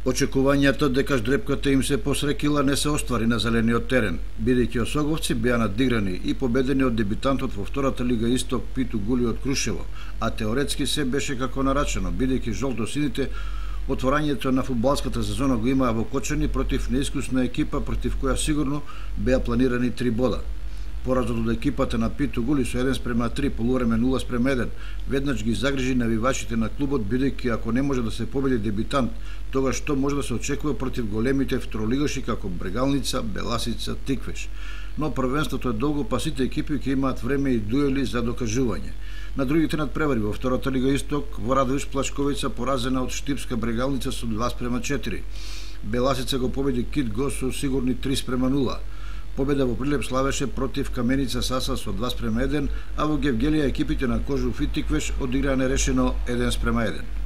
Очекувањето дека ждрепката им се посрекила не се оствари на зелениот терен, бидејќи осоговци беа надиграни и победени од дебютантот во втората лига Исток Питу Гули од Крушево, а теоретски се беше како нарачено, бидејќи жолтосините отворањето на фудбалската сезона го имаа во Кочани против неискусна екипа против која сигурно беа планирани 3 бода. Поразот од екипата на Питу Гули со 1:3, полувреме 0:1, веднаш ги загрижи навивачите на клубот, бидејќи ако не може да се победи дебютант, тогаш што може да се очекува против големите второлигаши како Брегалница, Беласица, Тиквеш. Но првенството е долго, па сите екипи ќе имаат време и дуели за докажување. На другите надпревари во втората лига Исток, во Радовиш Плачковица поразена од Штипска Брегалница со 2:4. Беласица го победи Кит Го со сигурни 3:0. Победа во Прилеп славеше против Каменица Саса со 2:1, а во Гевгелија екипите на Кожуф и Тиквеш одиграа нерешено 1:1.